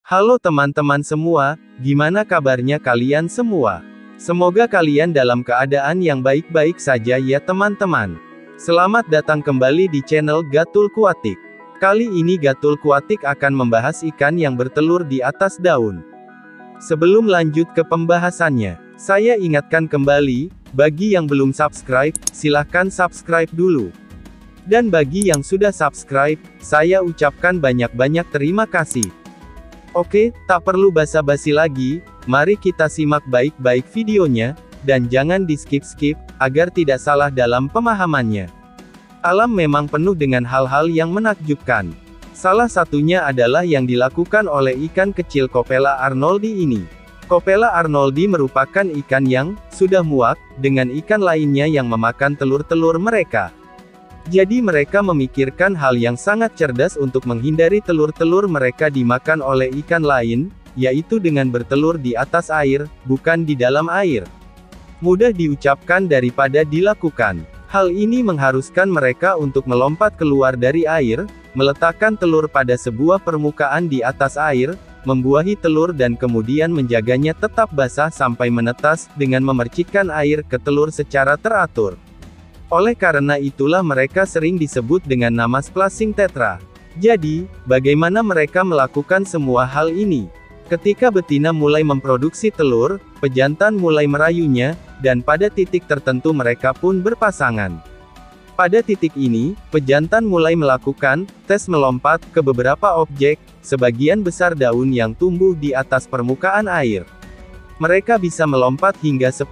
Halo teman-teman semua, gimana kabarnya kalian semua? Semoga kalian dalam keadaan yang baik-baik saja ya teman-teman. Selamat datang kembali di channel Gatul Kuatik. Kali ini Gatul Kuatik akan membahas ikan yang bertelur di atas daun. Sebelum lanjut ke pembahasannya, saya ingatkan kembali, bagi yang belum subscribe, silahkan subscribe dulu. Dan bagi yang sudah subscribe, saya ucapkan banyak-banyak terima kasih. Oke, tak perlu basa-basi lagi, mari kita simak baik-baik videonya, dan jangan di skip-skip, agar tidak salah dalam pemahamannya. Alam memang penuh dengan hal-hal yang menakjubkan. Salah satunya adalah yang dilakukan oleh ikan kecil Copela arnoldi ini. Copela arnoldi merupakan ikan yang sudah muak dengan ikan lainnya yang memakan telur-telur mereka. Jadi mereka memikirkan hal yang sangat cerdas untuk menghindari telur-telur mereka dimakan oleh ikan lain, yaitu dengan bertelur di atas air, bukan di dalam air. Mudah diucapkan daripada dilakukan. Hal ini mengharuskan mereka untuk melompat keluar dari air, meletakkan telur pada sebuah permukaan di atas air, membuahi telur dan kemudian menjaganya tetap basah sampai menetas, dengan memercikkan air ke telur secara teratur. Oleh karena itulah mereka sering disebut dengan nama splasing tetra. Jadi, bagaimana mereka melakukan semua hal ini? Ketika betina mulai memproduksi telur, pejantan mulai merayunya, dan pada titik tertentu mereka pun berpasangan. Pada titik ini, pejantan mulai melakukan tes melompat ke beberapa objek, sebagian besar daun yang tumbuh di atas permukaan air. Mereka bisa melompat hingga 10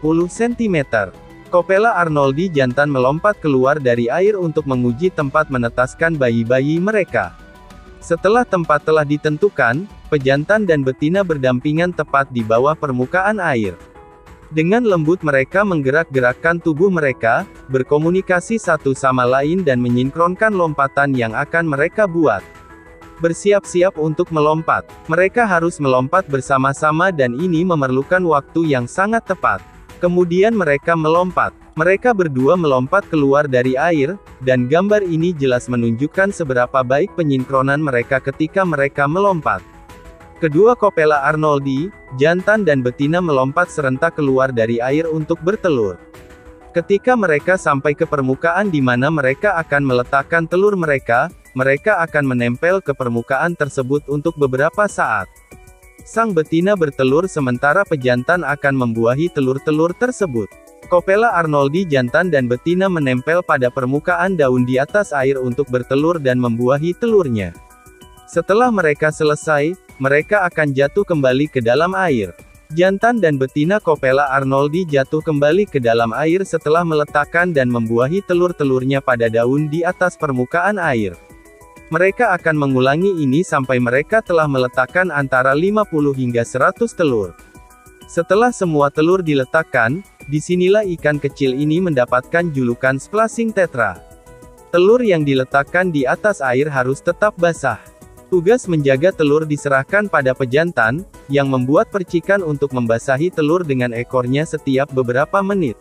cm. Copela arnoldi jantan melompat keluar dari air untuk menguji tempat menetaskan bayi-bayi mereka. Setelah tempat telah ditentukan, pejantan dan betina berdampingan tepat di bawah permukaan air. Dengan lembut mereka menggerak-gerakkan tubuh mereka, berkomunikasi satu sama lain dan menyinkronkan lompatan yang akan mereka buat. Bersiap-siap untuk melompat. Mereka harus melompat bersama-sama dan ini memerlukan waktu yang sangat tepat. Kemudian mereka melompat. Mereka berdua melompat keluar dari air, dan gambar ini jelas menunjukkan seberapa baik penyinkronan mereka ketika mereka melompat. Kedua Copela arnoldi, jantan dan betina melompat serentak keluar dari air untuk bertelur. Ketika mereka sampai ke permukaan di mana mereka akan meletakkan telur mereka akan menempel ke permukaan tersebut untuk beberapa saat. Sang betina bertelur sementara pejantan akan membuahi telur-telur tersebut. Copela arnoldi jantan dan betina menempel pada permukaan daun di atas air untuk bertelur dan membuahi telurnya. Setelah mereka selesai, mereka akan jatuh kembali ke dalam air. Jantan dan betina Copela arnoldi jatuh kembali ke dalam air setelah meletakkan dan membuahi telur-telurnya pada daun di atas permukaan air. Mereka akan mengulangi ini sampai mereka telah meletakkan antara 50 hingga 100 telur. Setelah semua telur diletakkan, disinilah ikan kecil ini mendapatkan julukan splasing tetra. Telur yang diletakkan di atas air harus tetap basah. Tugas menjaga telur diserahkan pada pejantan, yang membuat percikan untuk membasahi telur dengan ekornya setiap beberapa menit.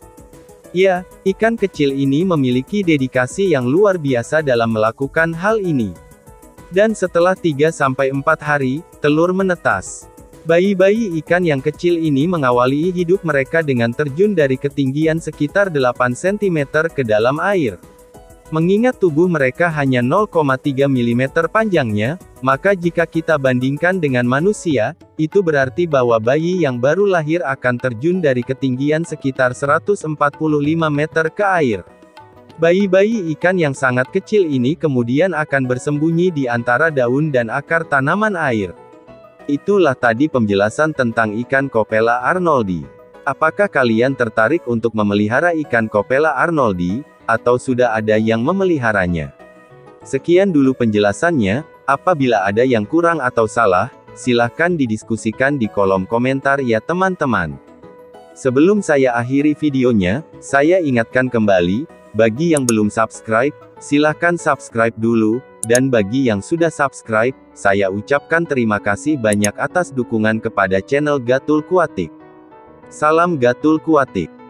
Ya, ikan kecil ini memiliki dedikasi yang luar biasa dalam melakukan hal ini. Dan setelah 3-4 hari, telur menetas. Bayi-bayi ikan yang kecil ini mengawali hidup mereka dengan terjun dari ketinggian sekitar 8 cm ke dalam air. Mengingat tubuh mereka hanya 0,3 mm panjangnya, maka jika kita bandingkan dengan manusia, itu berarti bahwa bayi yang baru lahir akan terjun dari ketinggian sekitar 145 meter ke air. Bayi-bayi ikan yang sangat kecil ini kemudian akan bersembunyi di antara daun dan akar tanaman air. Itulah tadi penjelasan tentang ikan Copela arnoldi. Apakah kalian tertarik untuk memelihara ikan Copela arnoldi, atau sudah ada yang memeliharanya? Sekian dulu penjelasannya, apabila ada yang kurang atau salah, silahkan didiskusikan di kolom komentar ya teman-teman. Sebelum saya akhiri videonya, saya ingatkan kembali, bagi yang belum subscribe, silahkan subscribe dulu, dan bagi yang sudah subscribe, saya ucapkan terima kasih banyak atas dukungan kepada channel Gatul Kuatik. Salam Gatul Kuatik.